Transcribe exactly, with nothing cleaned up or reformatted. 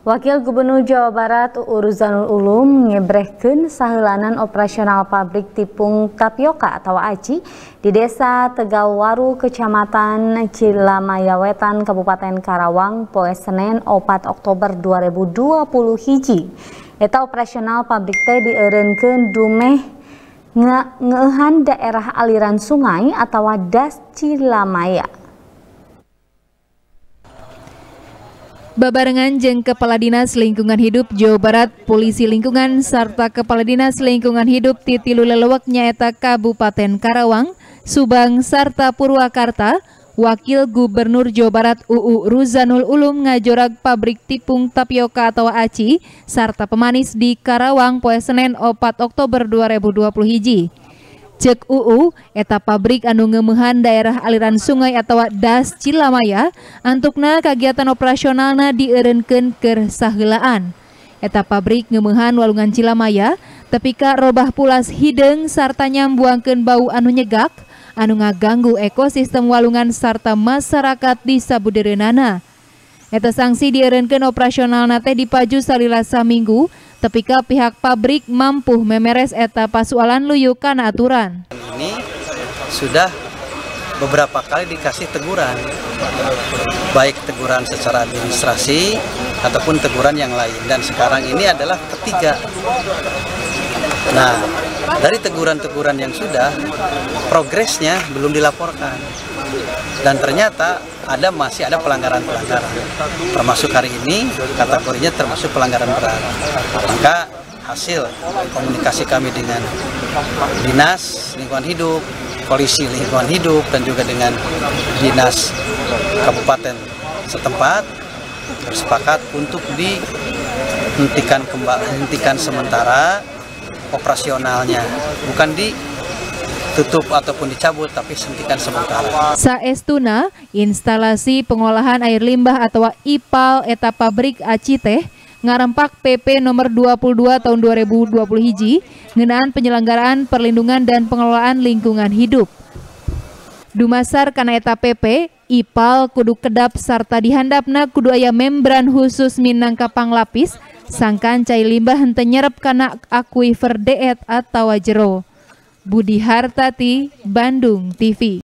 Wakil Gubernur Jawa Barat U U Ruzanul Ulum ngebrehkeun saheulanan operasional pabrik tepung tapioka atau aci di Desa Tegalwaru, Kecamatan Cilamaya Wetan, Kabupaten Karawang, poe Senen opat Oktober dua ribu dua puluh hiji. Eta operasional pabrik teh dieureunkeun dumeh ngeuhan daerah aliran sungai atau Das Cilamaya. Babarengan jeung Kepala Dinas Lingkungan Hidup Jawa Barat, Polisi Lingkungan, serta Kepala Dinas Lingkungan Hidup ti tilu lelewek nyaeta Kabupaten Karawang, Subang, sarta Purwakarta, Wakil Gubernur Jawa Barat U U Ruzanul Ulum ngajorag pabrik tepung tapioka atau aci sarta pemanis di Karawang poe Senen opat Oktober dua ribu dua puluh hiji. Cek U U, eta pabrik anu ngeumehan daerah aliran sungai atau Das Cilamaya, antukna kagiatan operasionalna dieureunkeun keur saheulaan. Eta pabrik ngeumehan walungan Cilamaya, tepika robah pulas hideung sarta nyambuangkeun bau anu nyegak, anu ngaganggu ekosistem walungan sarta masyarakat di sabudereunana. Eta sanksi dieureunkeun operasionalna teh dipaju salila saminggu, tepika pihak pabrik mampu memeres eta pasualan luyu kana aturan. Ini sudah beberapa kali dikasih teguran, baik teguran secara administrasi ataupun teguran yang lain, dan sekarang ini adalah ketiga. Nah, dari teguran-teguran yang sudah, progresnya belum dilaporkan, dan ternyata ada masih ada pelanggaran-pelanggaran, termasuk hari ini kategorinya termasuk pelanggaran berat. Maka hasil komunikasi kami dengan Dinas Lingkungan Hidup, Polisi Lingkungan Hidup, dan juga dengan Dinas Kabupaten setempat bersepakat untuk dihentikan kembali, hentikan sementara operasionalnya, bukan di tutup ataupun dicabut, tapi hentikan sementara. Saestuna, instalasi pengolahan air limbah atau I P A L eta pabrik aci teh ngarempak P P nomor dua puluh dua tahun dua ribu dua puluh hiji ngeunaan penyelenggaraan perlindungan dan pengelolaan lingkungan hidup. Dumasar kana eta P P, I P A L kudu kedap sarta dihandapna kudu aya membran khusus minangka panglapis sangkan cai limbah henteu nyerep kana akuifer deet atawa jero. Budi Hartati, Bandung T V.